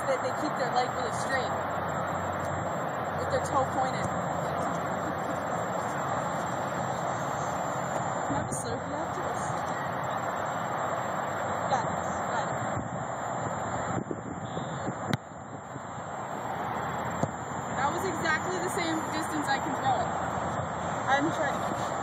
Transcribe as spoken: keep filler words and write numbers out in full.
that they keep their leg really straight with their toe pointed. Can I have a Slurpee after this? Got it. Got it. That was exactly the same distance I can throw it. I'm trying to.